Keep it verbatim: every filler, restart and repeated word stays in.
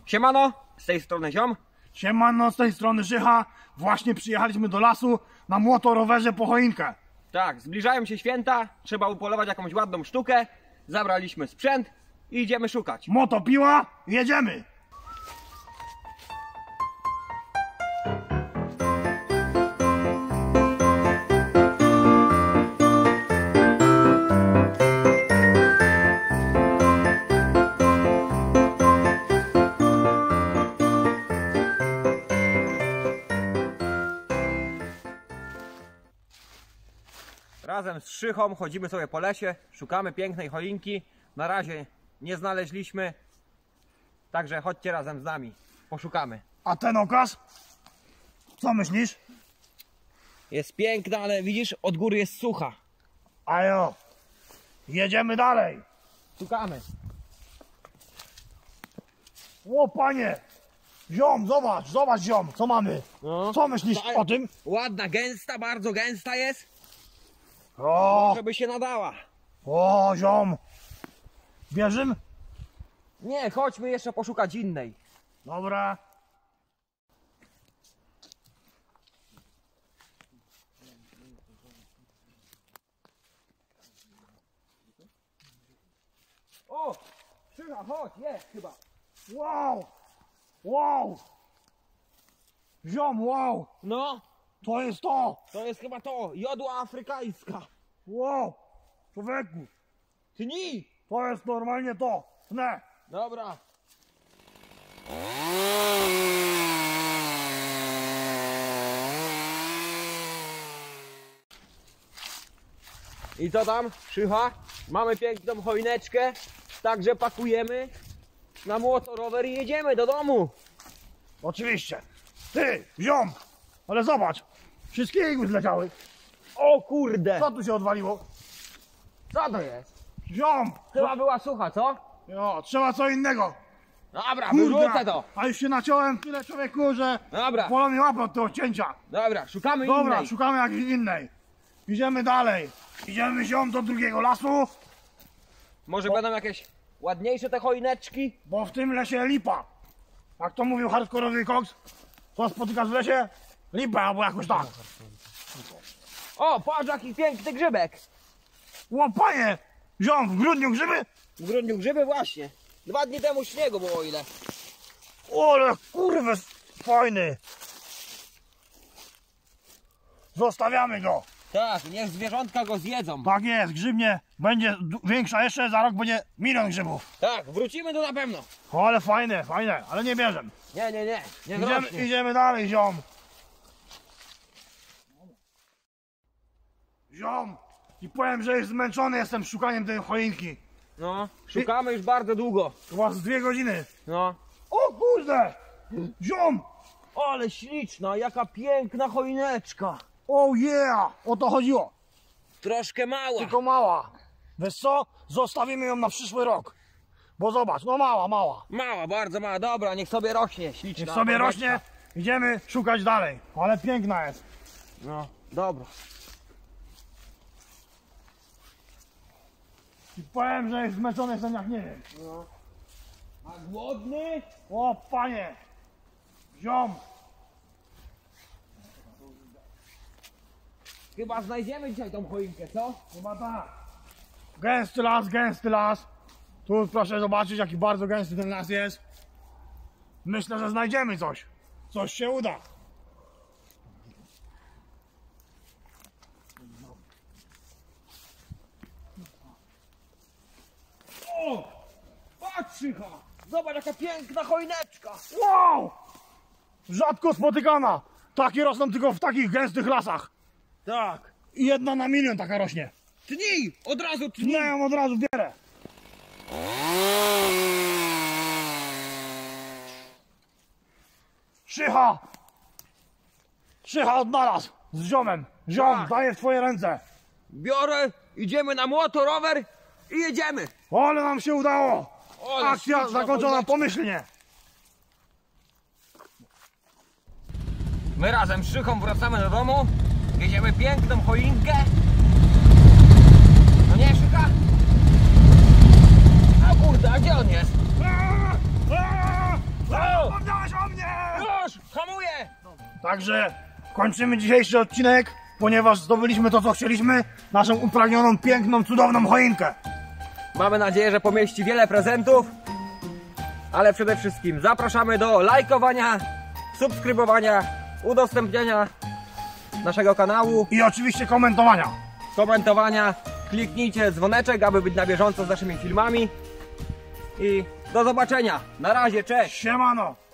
Siemano, z tej strony Ziom. Siemano, z tej strony Szycha. Właśnie przyjechaliśmy do lasu na motorowerze po choinkę. Tak, zbliżają się święta, trzeba upolować jakąś ładną sztukę. Zabraliśmy sprzęt i idziemy szukać. Motopiła, jedziemy! Razem z Szychą chodzimy sobie po lesie, szukamy pięknej choinki. Na razie nie znaleźliśmy, także chodźcie razem z nami, poszukamy. A ten okaz? Co myślisz? Jest piękna, ale widzisz, od góry jest sucha. A jo, jedziemy dalej. Szukamy. O panie! Ziom, zobacz, zobacz ziom, co mamy? No. Co myślisz Ta- o tym? Ładna, gęsta, bardzo gęsta jest. O, Żeby się nadała. o ziom. Bierzym? Nie, chodźmy jeszcze poszukać innej. Dobra. O! Szycha, chodź, jest chyba. Wow! Wow! Ziom, wow! No, To jest to! to jest chyba to, jodła afrykańska. Wow! Człowieku! Tnij! To jest normalnie to! Ne! Dobra. I co tam, Szycha? Mamy piękną choineczkę, także pakujemy na motorower i jedziemy do domu. Oczywiście! Ty! Ziom! Ale zobacz! Wszystkie igły zleciały! O kurde! Co tu się odwaliło? Co to jest? Ziom! Chyba była sucha, co? Jo, trzeba co innego! Dobra, wyrzucę to. A już się naciąłem tyle człowieku, że Dobra, bolą mi łapy od tego cięcia! dobra, szukamy Dobra, innej. szukamy jakiejś innej! Idziemy dalej! Idziemy ziom do drugiego lasu, Może będą jakieś ładniejsze te choineczki? bo w tym lesie lipa! Jak to mówił hardkorowy koks, co spotykasz w lesie? Lipa albo jakoś tak! O, patrz jaki piękny grzybek. O panie! Ziom, w grudniu grzyby? W grudniu grzyby właśnie. Dwa dni temu śniegu było ile. Ole kurwa fajny! Zostawiamy go! Tak, niech zwierzątka go zjedzą. Tak jest, grzybnie będzie du- większa jeszcze, za rok będzie milion grzybów. Tak, wrócimy tu na pewno. O, ale fajne, fajne, ale nie bierzem. Nie, nie, nie, nie Idziemy, rośnie. idziemy dalej, ziom. Ziom, i powiem, że już zmęczony jestem szukaniem tej choinki. No, szukamy już bardzo długo. Chyba z dwie godziny. No. O kurde! Ziom! Ale śliczna, jaka piękna choineczka. Oh yeah! O to chodziło. Troszkę mała. Tylko mała. Wiesz co? Zostawimy ją na przyszły rok. Bo zobacz, no mała, mała. Mała, bardzo mała. Dobra, niech sobie rośnie, śliczna. Niech sobie choineczka. rośnie, idziemy szukać dalej. Ale piękna jest. No, dobra. I powiem, że już zmęczony jestem jak nie wiem. A głodny? O panie! Ziom! Chyba znajdziemy dzisiaj tą choinkę, co? Chyba tak. Gęsty las, gęsty las. Tu proszę zobaczyć, jaki bardzo gęsty ten las jest. Myślę, że znajdziemy coś. Coś się uda. O! Patrz, Szycha! Zobacz, jaka piękna choineczka! Wow! Rzadko spotykana. Takie rosną tylko w takich gęstych lasach. Tak. I jedna na milion taka rośnie. Tnij! Od razu tnij! Nie ją od razu bierę. Szycha! Szycha odnalazł z ziomem. Ziom, Tak. daję w twoje ręce. Biorę, idziemy na motorower i jedziemy! Ale nam się udało. Ale Akcja śliczna zakończona choineczka. pomyślnie. My razem z Szychą wracamy do domu, jedziemy piękną choinkę. No nie, Szycha? O kurde, a gdzie on jest? A, a, a! Także kończymy dzisiejszy odcinek, ponieważ zdobyliśmy to, co chcieliśmy. Naszą upragnioną, piękną, cudowną choinkę. Mamy nadzieję, że pomieści wiele prezentów, ale przede wszystkim zapraszamy do lajkowania, subskrybowania, udostępniania naszego kanału, I oczywiście komentowania. komentowania. Kliknijcie dzwoneczek, aby być na bieżąco z naszymi filmami. I do zobaczenia. Na razie, cześć! Siemano.